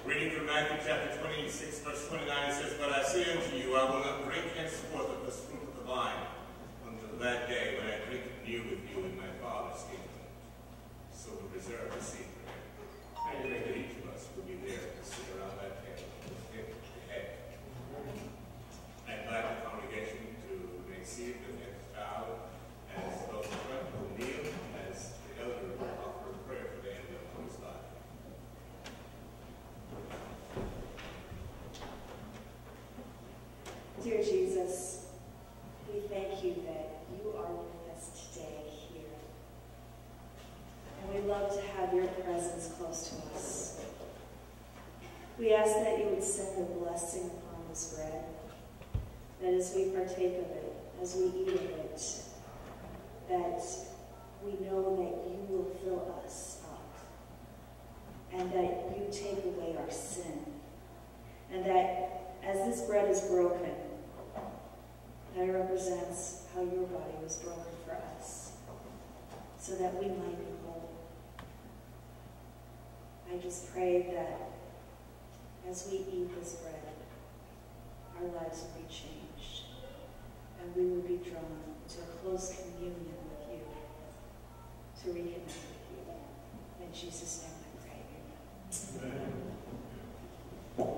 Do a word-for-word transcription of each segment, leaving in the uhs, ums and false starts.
Reading from Matthew chapter twenty-six, verse twenty-nine, it says, "But I say unto you, I will not drink henceforth of this fruit of the vine until that day when I drink it new with you in my Father's kingdom." So we reserve the seat for him. I pray that each of us will be there to sit around that table with him ahead. I invite the congregation to remain seated with heads bowed as those in front will kneel as the elder will offer a prayer for the end of his life. Dear Jesus, we thank you that you are with us today here. And we love to have your presence close to us. We ask that you would send a blessing upon this bread, that as we partake of it, as we eat of it, that we know that you will fill us up, and that you take away our sin, and that as this bread is broken, that represents how your body was broken for us, so that we might be whole. I just pray that as we eat this bread, our lives will be changed, and we will be drawn to a close communion with you, to reconnect with you. In Jesus' name I pray, amen. Amen.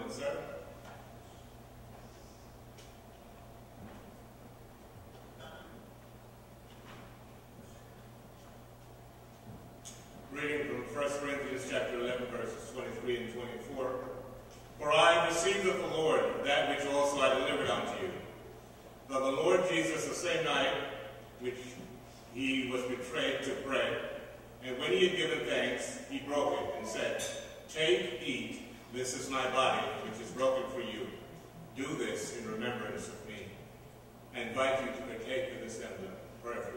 moment, sir. Reading from First Corinthians chapter eleven, verses twenty-three and twenty-four. For I received of the Lord that which also I delivered unto you, that the Lord Jesus, the same night which he was betrayed, took bread, and when he had given thanks, he broke it, and said, Take, eat, this is my body, which is broken for you. Do this in remembrance of me. I invite you to partake of this emblem prayerfully.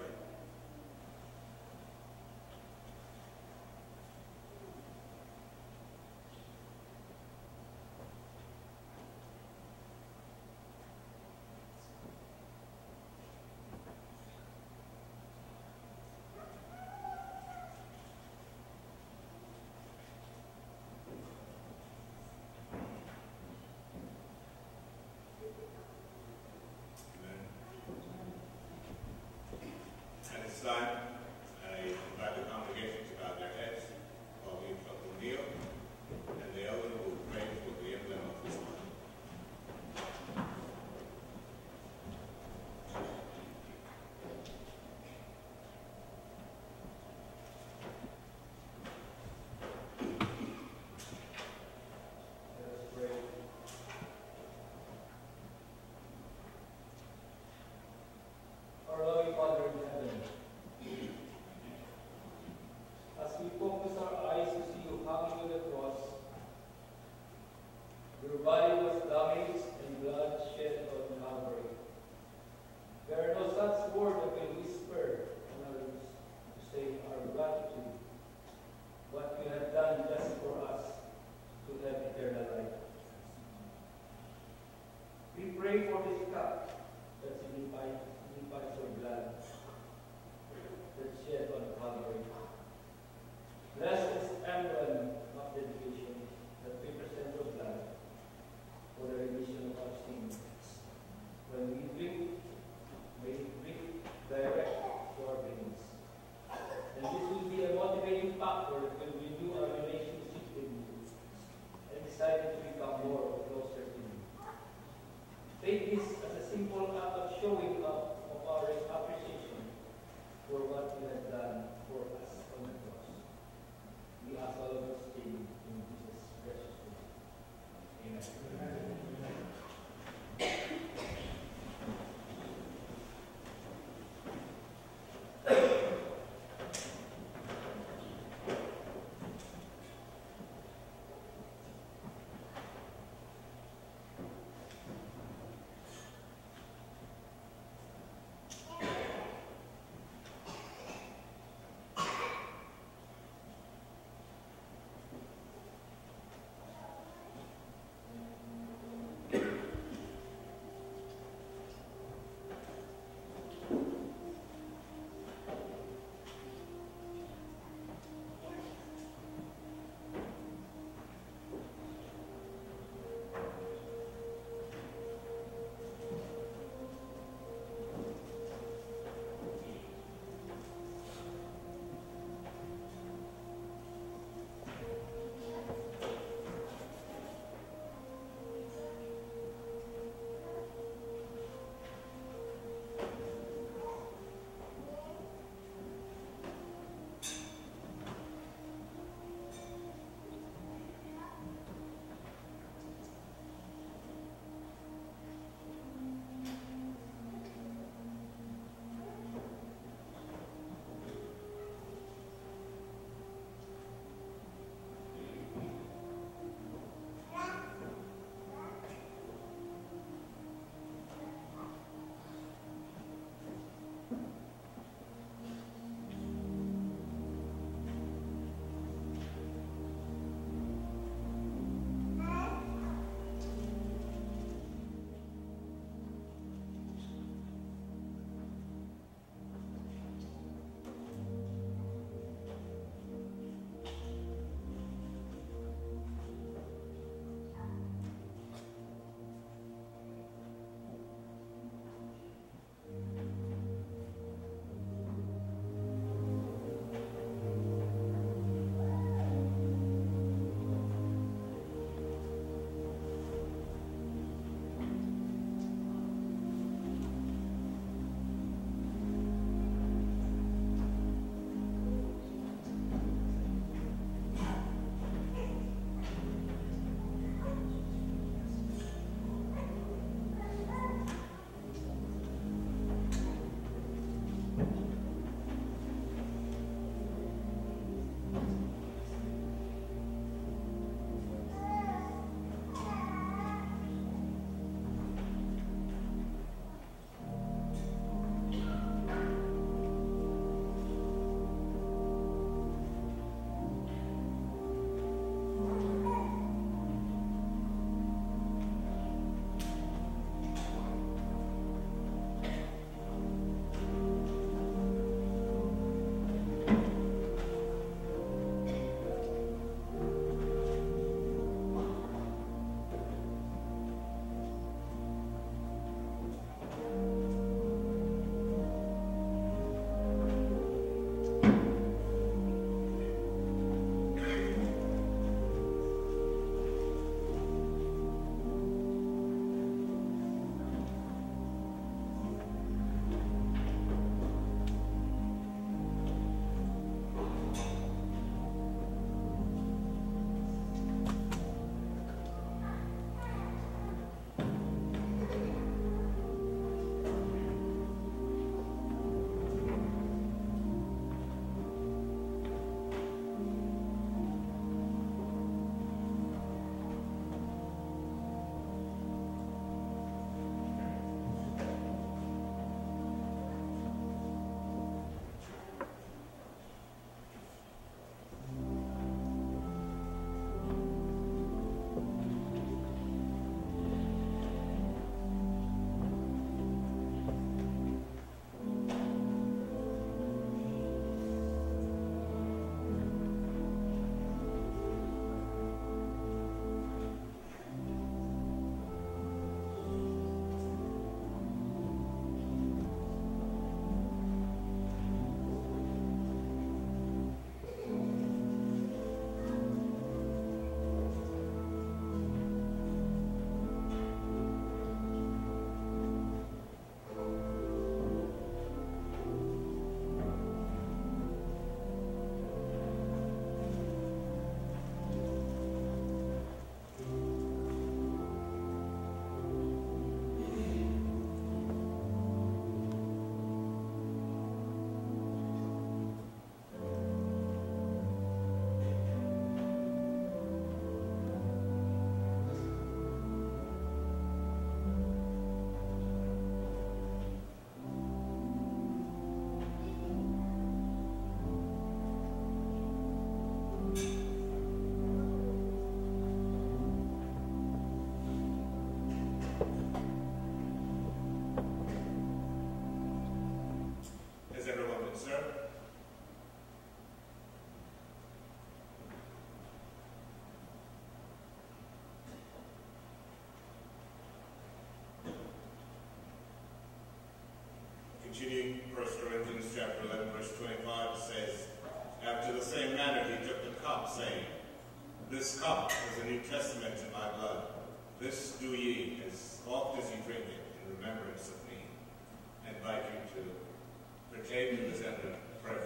continue First Corinthians chapter eleven, verse twenty-five, says, after the same manner he took the cup, saying, this cup is the New Testament in my blood. This do ye as oft as ye drink it in remembrance of me. I invite you to partake of this element prayerfully.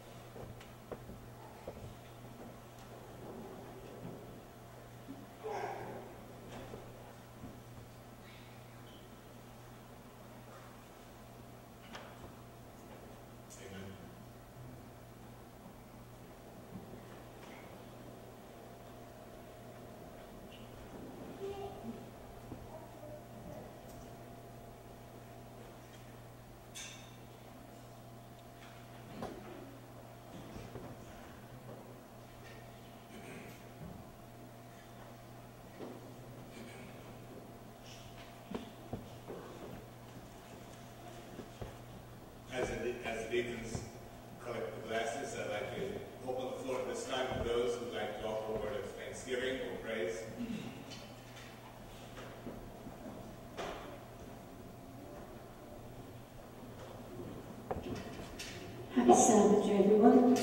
As the, as the deacons collect the glasses, I'd like to open the floor at this time for those who would like to offer a word of thanksgiving or praise. Happy Sabbath to everyone.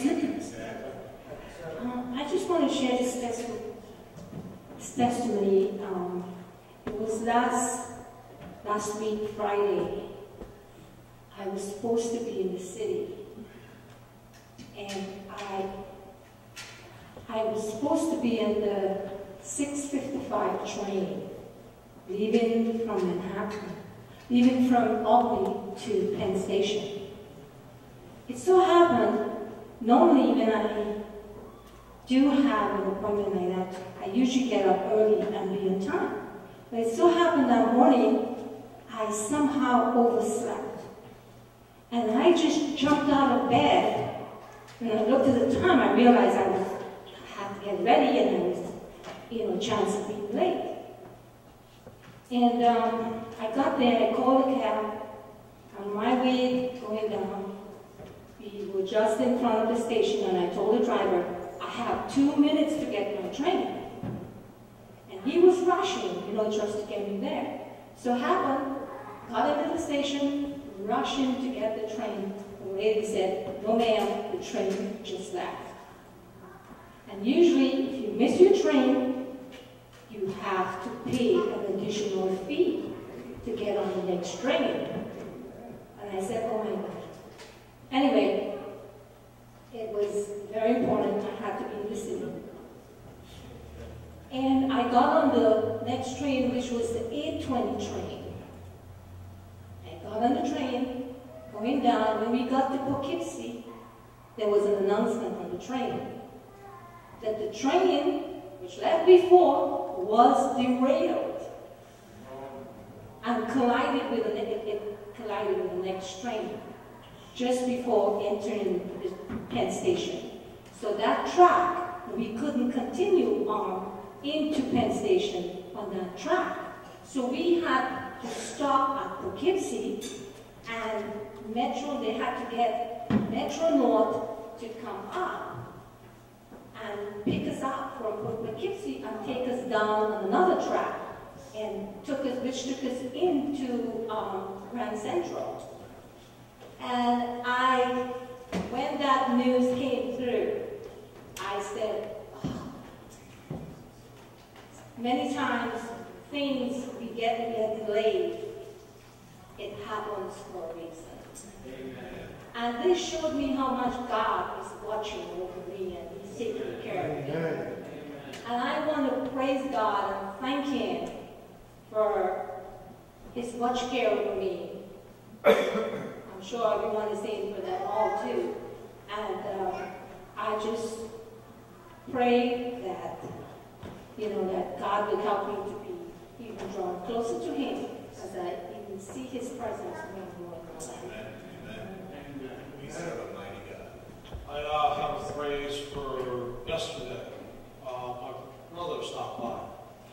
uh, I just want to share this, testi- this testimony. Um, it was last, last week, Friday. I was supposed to be in the city, and I I was supposed to be in the six fifty-five train, leaving from Manhattan, leaving from Albany to Penn Station. It so happened, normally when I do have an appointment like that, I usually get up early and be on time. But it so happened that morning, I somehow overslept. And I just jumped out of bed. When I looked at the time, I realized I was I had to get ready, and there was, you know, a chance of being late. And um, I got there, I called a cab. On my way going down, we were just in front of the station, and I told the driver, I have two minutes to get my train. And he was rushing, you know, just to get me there. So happened, got into the station, rushing to get the train. The lady said, no ma'am, the train just left. And usually, if you miss your train, you have to pay an additional fee to get on the next train. And I said, oh my God. Anyway, it was very important. I had to be in the city. And I got on the next train, which was the eight twenty train. Got on the train, going down. When we got to Poughkeepsie, there was an announcement on the train that the train, which left before, was derailed and collided with the, it, it collided with the next train just before entering the Penn Station. So that track, we couldn't continue on into Penn Station on that track. So we had to stop at Poughkeepsie, and Metro, they had to get Metro North to come up and pick us up from Poughkeepsie and take us down on another track, and took us, which took us into um, Grand Central. And I, when that news came through, I said, oh. Many times things we get, we get delayed. It happens for a reason. Amen. And this showed me how much God is watching over me, and He's taking care of me. Amen. And I want to praise God and thank Him for His watch care over me. I'm sure everyone is saying for them all too. And uh, I just pray that, you know, that God will help me to be even drawn closer to Him, as I even see His presence more and more. Amen. Amen. We serve a mighty God. I uh, have a phrase for yesterday. Uh, my brother stopped by,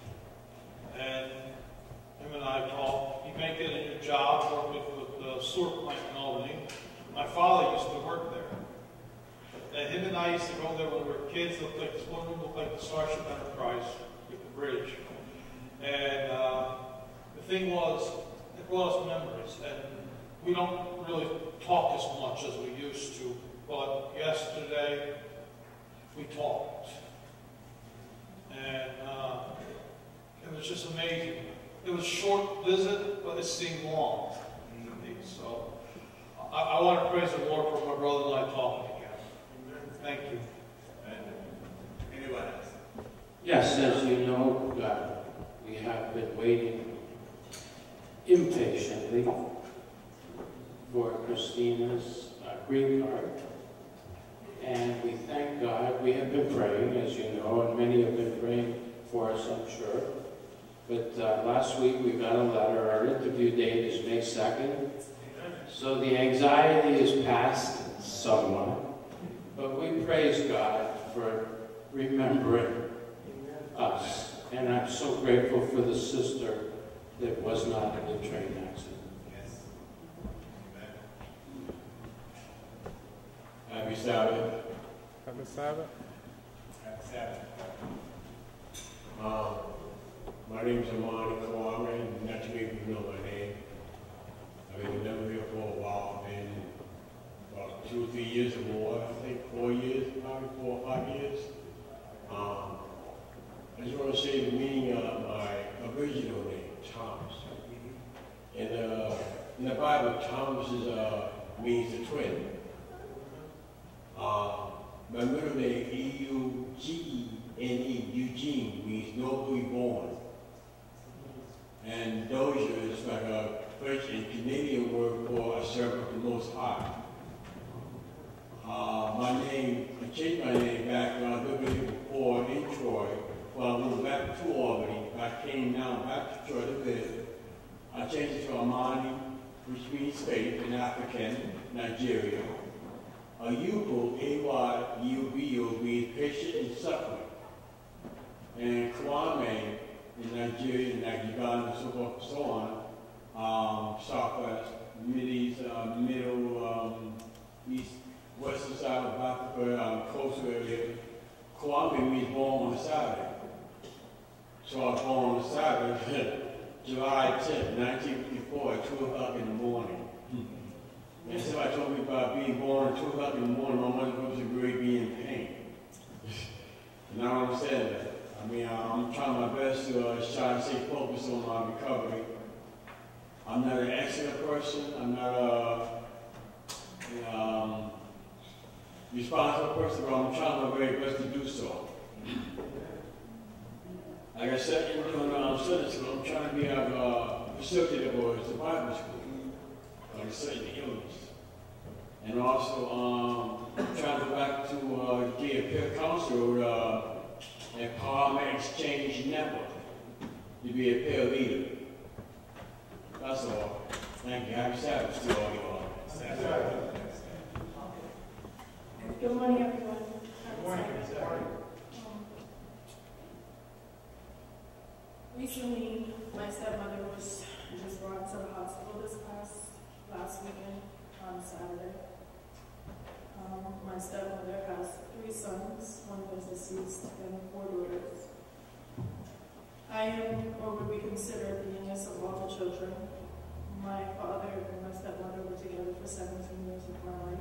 and him and I talked. He may get a new job working with the sewer plant in Albany. My father used to work there. And him and I used to go there when we were kids. Looked like this one room looked like the Starship Enterprise with the bridge. And uh, the thing was, it brought us memories. And we don't really talk as much as we used to, but yesterday we talked. And uh, it was just amazing. It was a short visit, but it seemed long to me. So I, I want to praise the Lord for my brother and I talking again. Thank you. And anyone else? Yes, as you know, uh, we have been waiting impatiently for Christina's uh, green card. And we thank God. We have been praying, as you know, and many have been praying for us, I'm sure. But uh, last week we got a letter. Our interview date is May second. So the anxiety is past somewhat. But we praise God for remembering us. And I'm so grateful for the sister that was not in the train accident. Yes. Happy Sabbath. Happy Sabbath. Happy Sabbath. Um, my name is Amani Kwame. Not too many people know my name. I've been a member here for a while. I've been about two or three years or more. I think four years, probably four or five years. Um, I just want to say the meaning of my original name, Thomas. And uh, in the Bible, Thomas is, uh, means the twin. Uh, my middle name, E U G E N E, Eugene, means nobly born. And Dozier is like a French and Canadian word for a servant of the Most High. Uh, my name, I changed my name back when I was living here before in Troy. When I moved back to Albany, I came down back to Troy to live. I changed it to Amani, which means faith in African, Nigeria. Ayubu, A Y U B U, means patient and suffering. And Kwame, in Nigeria, in Uganda, and so forth and so on, um, Southwest, Mideast, uh, Middle, um, East, Western side of Africa, um, coastal area. Kwame means born on Saturday. So I was born on Saturday, July tenth, nineteen fifty-four, at two o'clock in the morning. And somebody told me about being born at two o'clock in the morning, my mother goes to grave be in pain. And I don't understand that. I mean, I'm trying my best to uh, try to stay focused on my recovery. I'm not an excellent person. I'm not a um, responsible person, but I'm trying my very best to do so. Like I said, in doing um, Sunday school, I'm trying to be a uh, facilitator for the Bible school, like I said, the illness. And also, um, I'm trying to go back to uh, be a peer counselor uh, at Empowerment Exchange Network to be a peer leader. That's all. Thank you. Happy Sabbath to all you all. Good morning, everyone. Good morning. Um, recently, my stepmother was just brought to the hospital this past last weekend on Saturday. Um, my stepmother has three sons, one was deceased, and four daughters. I am what would be considered the youngest of all the children. My father and my stepmother were together for seventeen years of my life.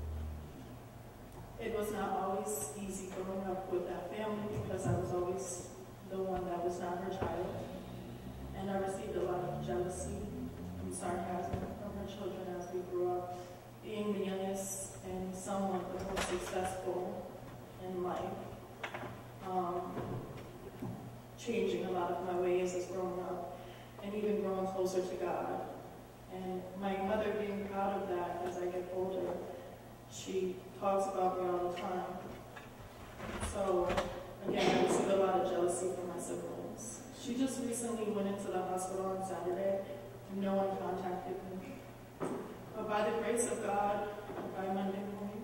It was not always easy growing up with that family because I was always the one that was not her child. And I received a lot of jealousy and sarcasm from her children as we grew up. Being the youngest and somewhat the most successful in life. Um, changing a lot of my ways as growing up and even growing closer to God. And my mother being proud of that as I get older, she talks about me all the time. So, again, I received a lot of jealousy from my siblings. She just recently went into the hospital on Saturday, and no one contacted me. But by the grace of God, by Monday morning,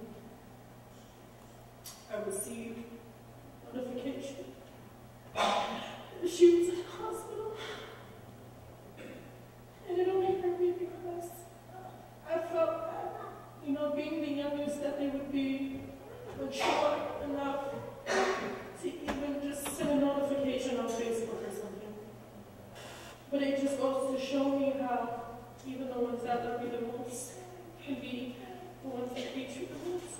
I received notification. She was in the hospital. And it only hurt me because I felt that, you know, being the youngest, that they would be mature enough to even just send a notification on Facebook or something. But it just goes to show me how, even the ones that love me the most, can be the ones that hate you the most.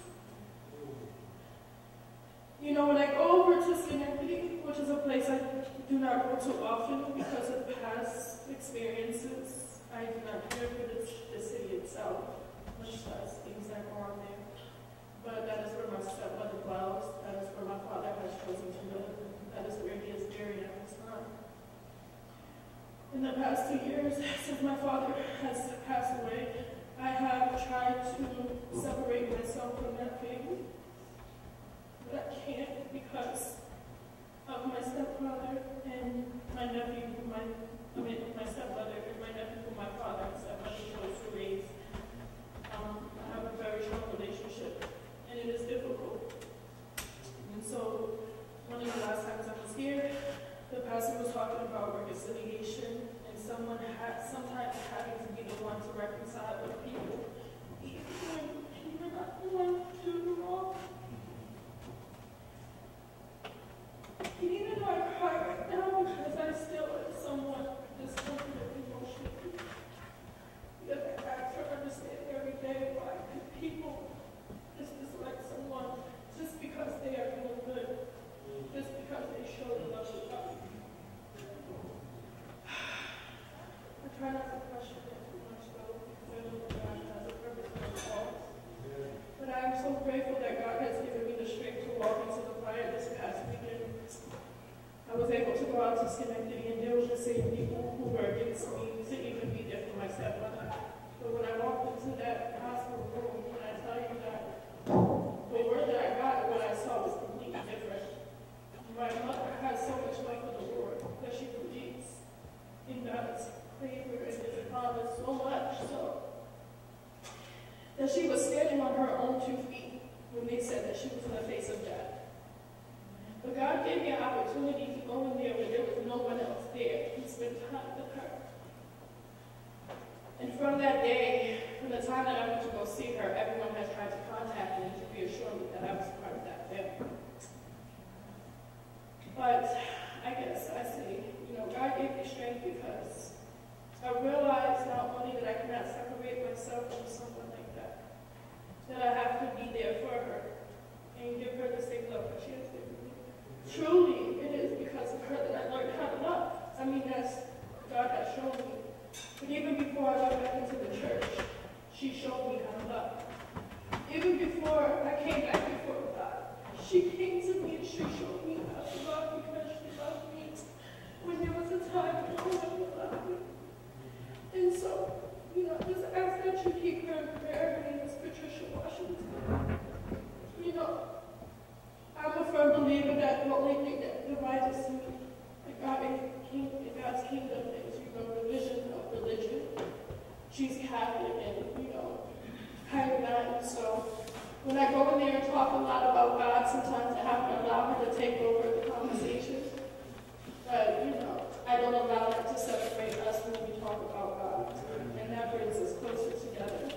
You know, when I go over to Schenectady, which is a place I do not go to often because of past experiences, I do not care for the, the city itself, much less things that go on there. But that is where my stepmother dwells. That is where my father has chosen to live. That is where he is buried at this time. In the past two years, since my father has passed away, I have tried to separate myself from that family. But I can't because of my stepfather and my nephew, who my, I mean, my stepmother and my nephew, who my father and stepmother chose to raise. Um, I have a very strong relationship, and it is difficult. And so, one of the last times I was here, the pastor was talking about reconciliation, and someone had, sometimes having to be the one to reconcile with people, even when you're not the one to do the wrong. And even though I cry right now because I still am somewhat discomforted emotionally, because I have to understand every day why people just dislike someone just because they are doing good, just because they show the love of God. I try not to question it too much though, because I know that God has a purpose for it all. But I am so grateful that God has given me the strength to walk into the fire this past weekend. I was able to go out to Schenectady and deal with the same people who were against me to even be there for my stepmother. But when I walked into that hospital room, when I tell you that the word that I got and what I saw was completely different. My mother has so much love for the Lord that she believes in God's favor and His promise so much so that she was standing on her own two feet when they said that she was in the face of death. But God gave me an opportunity to go in there when there was no one else there and spend time with her. And from that day, from the time that I went to go see her, everyone has tried to contact me to reassure me that I was part of that family. But I guess I say, you know, God gave me strength because I realized not only that I cannot separate myself from someone like that, that I have to be there for her and give her the same love that she has given me. Truly, it is because of her that I learned how to love. I mean, that's God has shown me. But even before I went back into the church, she showed me how to love. Even before I came back before God, she came to me and she showed me how to love because she loved me when there was a time when no one would love me. And so, you know, just ask that you keep her in prayer. Her name is Patricia Washington. You know, I'm a firm believer that the only thing that divides us in God in God's kingdom is, you know, the vision of religion. She's Catholic and, you know, kind of that. So when I go in there and talk a lot about God, sometimes I have to allow her to take over the conversation. But, you know, I don't allow that to separate us when we talk about God. And that brings us closer together.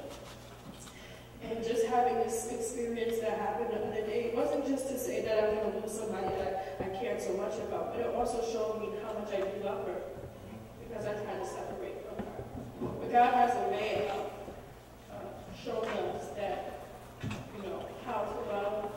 And just having this experience that happened the other day, it wasn't just to say that I'm going to lose somebody that I cared so much about, but it also showed me how much I do love her, because I try to separate from her. But God has a way of uh, showing us that, you know, how to love.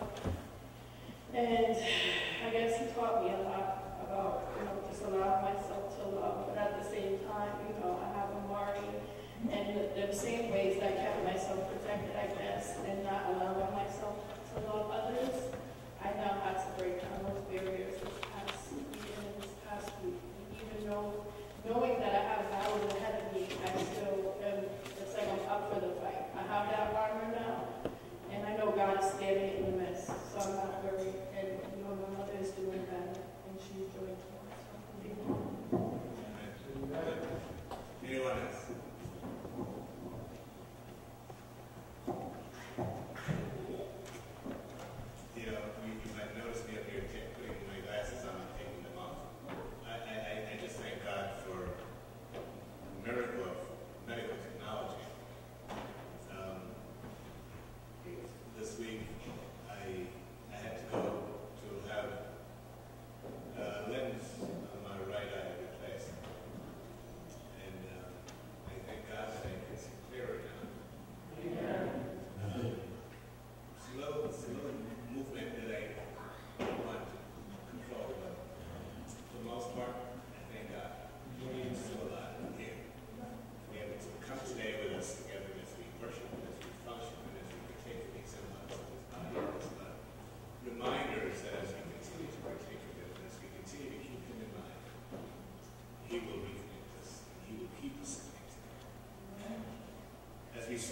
And I guess He taught me a lot about, you know, just allowing myself to love, but at the same time, you know, I have Amari. And the, the same ways that I kept myself protected, I guess, and not allowing myself to love others, I now had to break down those barriers this past week and this past week. And even though, knowing that I have battles ahead of me, I still am, it's like I'm up for the fight. I have that armor now, and I know God is standing in the midst, so I'm not worried. And, you know, my mother is doing better, and she's doing well. Anyone else?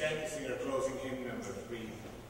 stand to sing our closing hymn number three